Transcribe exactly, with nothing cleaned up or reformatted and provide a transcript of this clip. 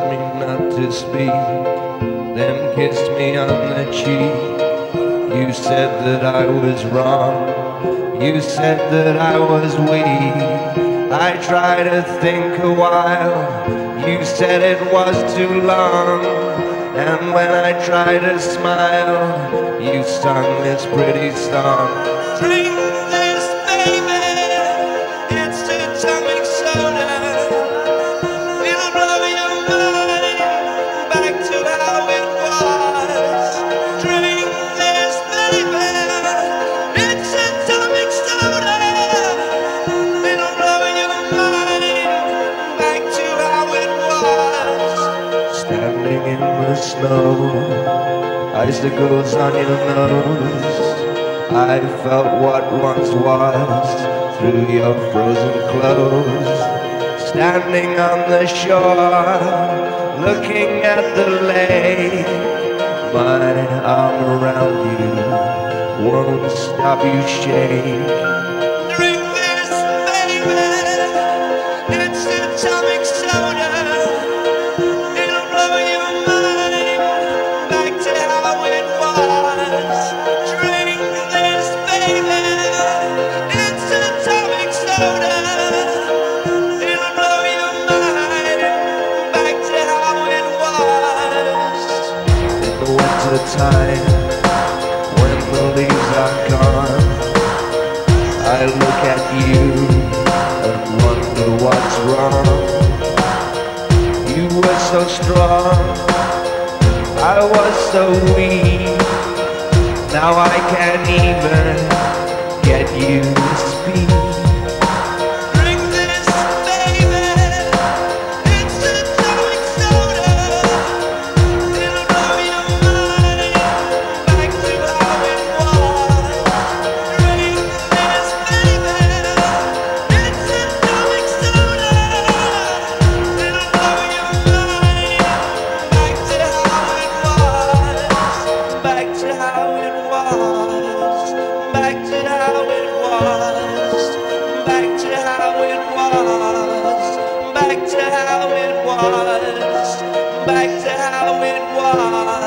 me not to speak, then kissed me on the cheek. You said that I was wrong, you said that I was weak. I tried to think a while, you said it was too long. And when I tried to smile, you sung this pretty song. Drink this, baby, it's atomic soda. It'll blow your mind back to how it was. Drink this, baby, it's atomic soda. It'll blow your mind back to how it was. Standing in the snow, icicles on your nose, I felt what once was through your frozen clothes. Standing on the shore, looking at the lake, my arm around you won't stop you shake. Drink this, baby, it's atomic soda. It'll blow your mind back to how it was. Drink this, baby, it's atomic soda. It'll blow your mind back to how it was. In the winter time, when the leaves are gone, I look at you and wonder what's wrong. You were so strong, I was so weak. Now I can't even get you to speak. Drink this, baby, it's atomic soda. It'll blow your mind back to how it was. Drink this, baby, it's atomic soda. It'll blow your mind back to how it was. Back to how it was. Back to how it was. Back to how it was. Back to how it was. Back to how it was.